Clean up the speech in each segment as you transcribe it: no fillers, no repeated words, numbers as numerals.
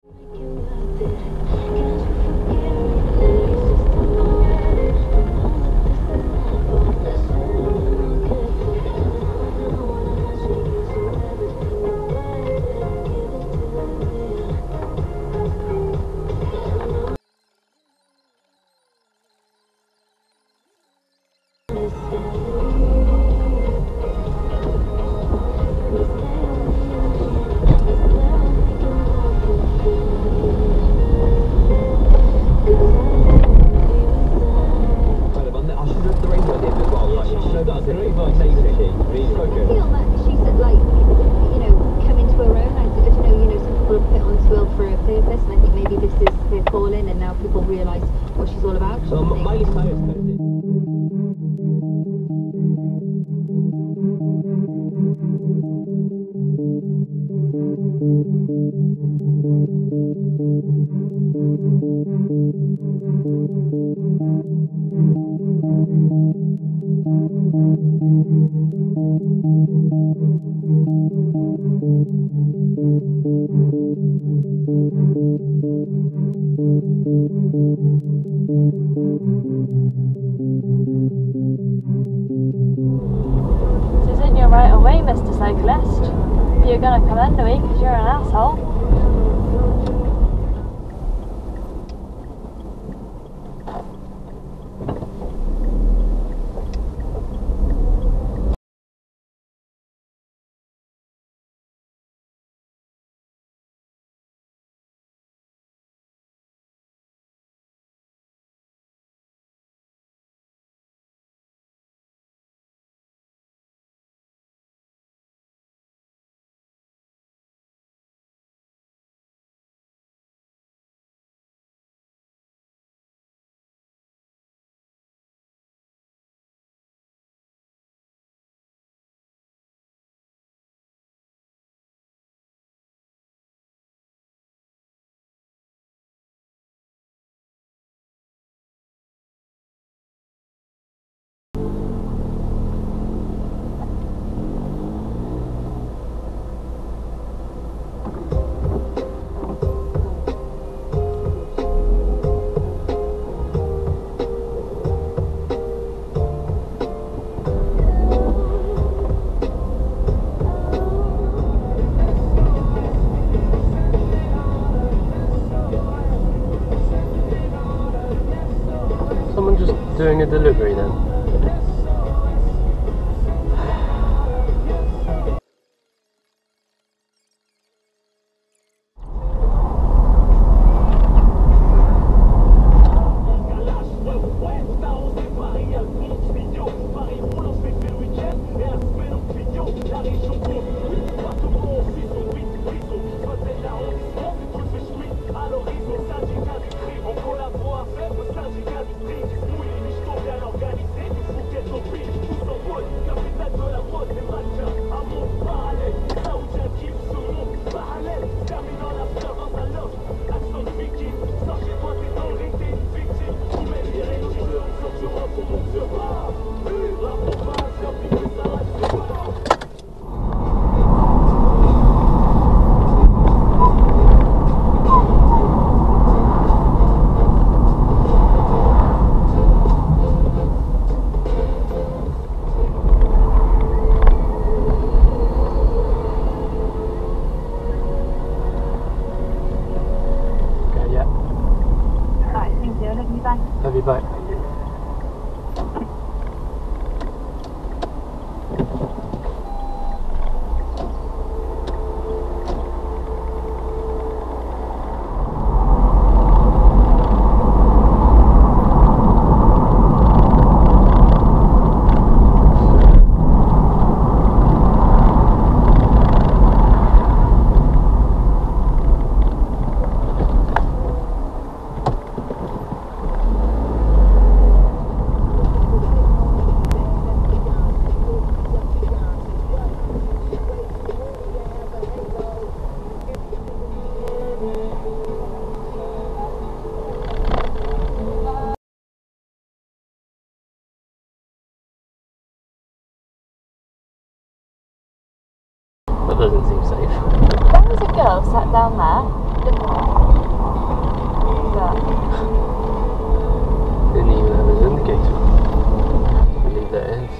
This isn't your right of way, Mr. Cyclist. You're gonna come into me because you're an asshole. Doing a delivery then. Love you, bye. That doesn't seem safe. There was a girl sat down there. that. Didn't even have his indicator. I believe that is.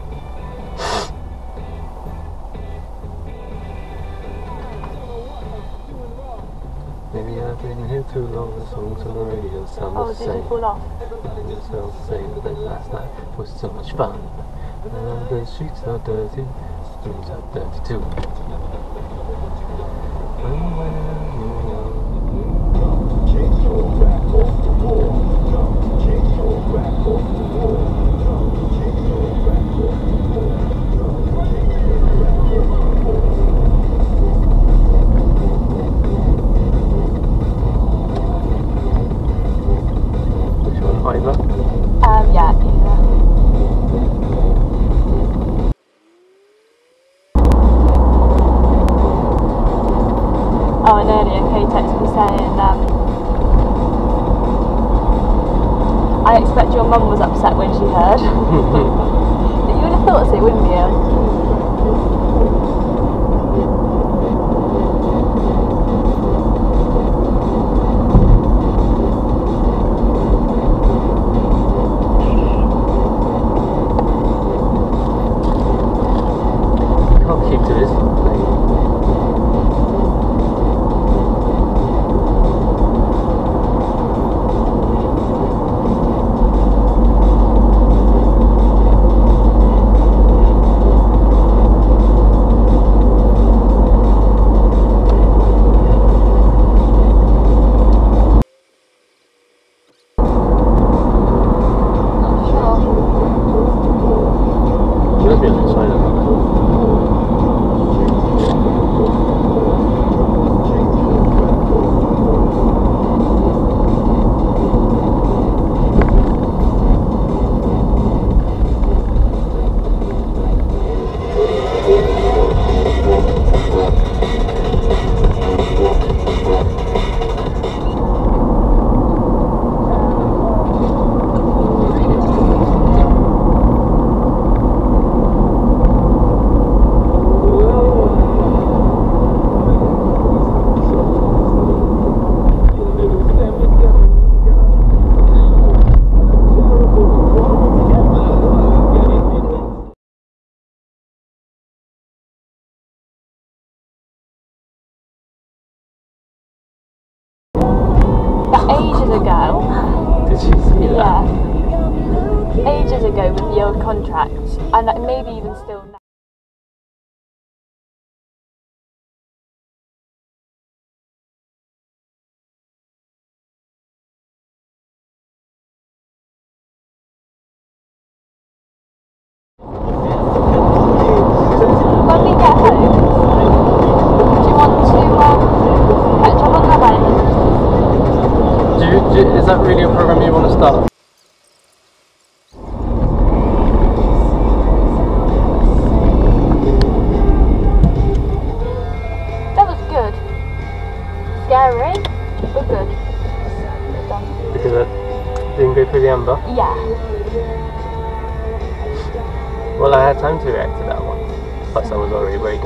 Maybe I've been here too long, the songs on the radio sound the same. Did it fall off? It sounds the same, but last night was so much fun. The streets are dirty, streets are dirty too. Yeah, either. Oh, and earlier Kay texted me saying, I expect your mum was upset when she heard. But you would have thought so, wouldn't you? Did you see that? Yeah. Ages ago with the old contract, and maybe even still now. When we get home, do you want to catch up on that way? Is that really a program you want to start? That was good. Scary, but good. Because it didn't go through the amber? Yeah. Well, I had time to react to that one. Plus I was already braking.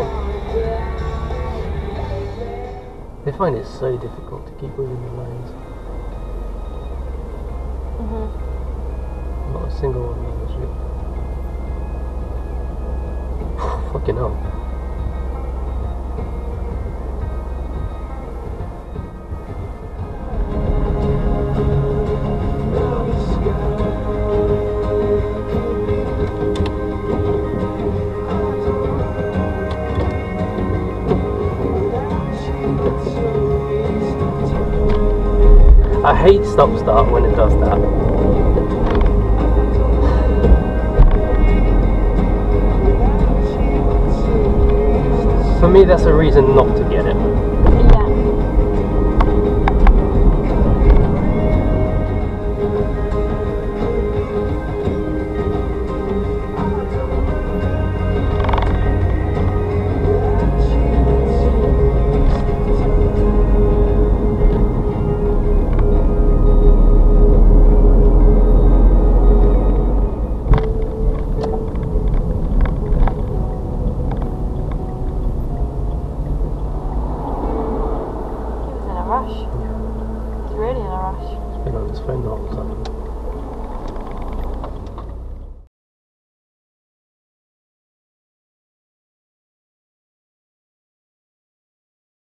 They find it so difficult to keep within the lines. Not a single one actually. Fucking hell. I hate stop-start when it does that. For me, that's a reason not to get it. phone the whole time.